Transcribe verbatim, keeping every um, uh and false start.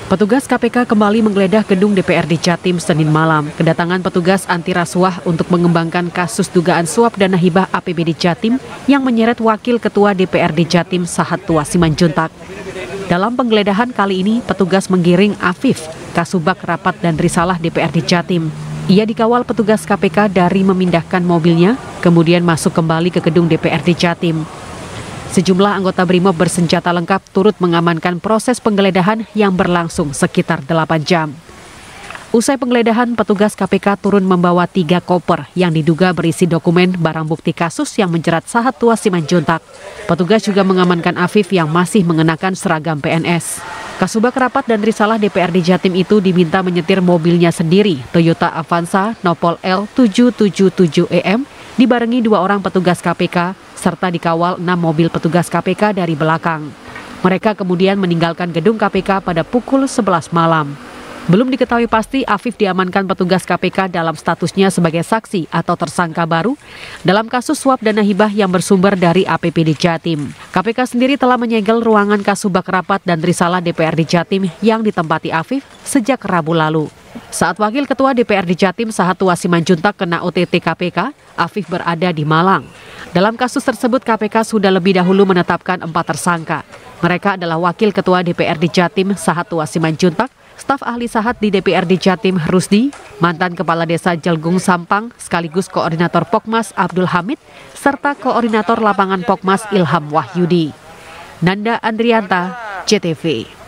Petugas K P K kembali menggeledah gedung D P R D Jatim Senin malam. Kedatangan petugas anti rasuah untuk mengembangkan kasus dugaan suap dana hibah A P B D Jatim yang menyeret Wakil Ketua D P R D Jatim Sahattua Simanjuntak. Dalam penggeledahan kali ini, petugas menggiring Afif, Kasubag Rapat dan Risalah D P R D Jatim. Ia dikawal petugas K P K dari memindahkan mobilnya, kemudian masuk kembali ke gedung D P R D Jatim. Sejumlah anggota BRIMOB bersenjata lengkap turut mengamankan proses penggeledahan yang berlangsung sekitar delapan jam. Usai penggeledahan, petugas K P K turun membawa tiga koper yang diduga berisi dokumen barang bukti kasus yang menjerat Sahattua Simanjuntak. Petugas juga mengamankan Afif yang masih mengenakan seragam P N S. Kasubag Rapat dan Risalah D P R D Jatim itu diminta menyetir mobilnya sendiri, Toyota Avanza Nopol L tujuh tujuh tujuh E M, dibarengi dua orang petugas K P K, serta dikawal enam mobil petugas K P K dari belakang. Mereka kemudian meninggalkan gedung K P K pada pukul sebelas malam. Belum diketahui pasti Afif diamankan petugas K P K dalam statusnya sebagai saksi atau tersangka baru dalam kasus suap dana hibah yang bersumber dari A P B D Jatim. K P K sendiri telah menyegel ruangan Kasubag Rapat dan Risalah D P R D Jatim yang ditempati Afif sejak Rabu lalu. Saat Wakil Ketua D P R D Jatim Sahattua Simanjuntak kena O T T K P K, Afif berada di Malang. Dalam kasus tersebut, K P K sudah lebih dahulu menetapkan empat tersangka. Mereka adalah Wakil Ketua D P R D Jatim Sahattua Simanjuntak, staf ahli Sahat di D P R D Jatim Rusdi, mantan Kepala Desa Jelgung Sampang sekaligus Koordinator Pokmas Abdul Hamid, serta Koordinator Lapangan Pokmas Ilham Wahyudi. Nanda Andrianta, C T V.